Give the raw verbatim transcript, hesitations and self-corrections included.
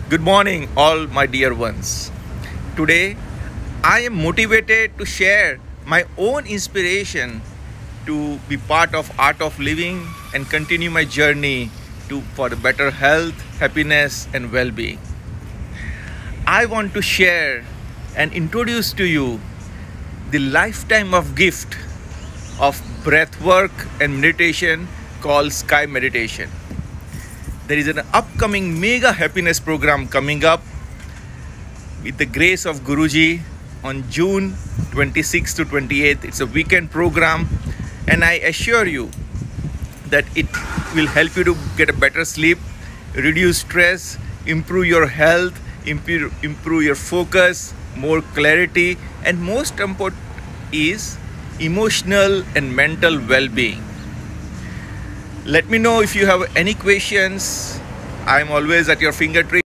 Good morning, all my dear ones. Today, I am motivated to share my own inspiration to be part of Art of Living and continue my journey to for the better health, happiness, and well-being. I want to share and introduce to you the lifetime of gift of breath work and meditation called Sky Meditation. There is an upcoming mega happiness program coming up with the grace of Guruji on June twenty-sixth to twenty-eighth. It's a weekend program, and I assure you that it will help you to get a better sleep, reduce stress, improve your health, improve, improve your focus, more clarity, and most important is emotional and mental well-being. Let me know if you have any questions. I'm always at your fingertips.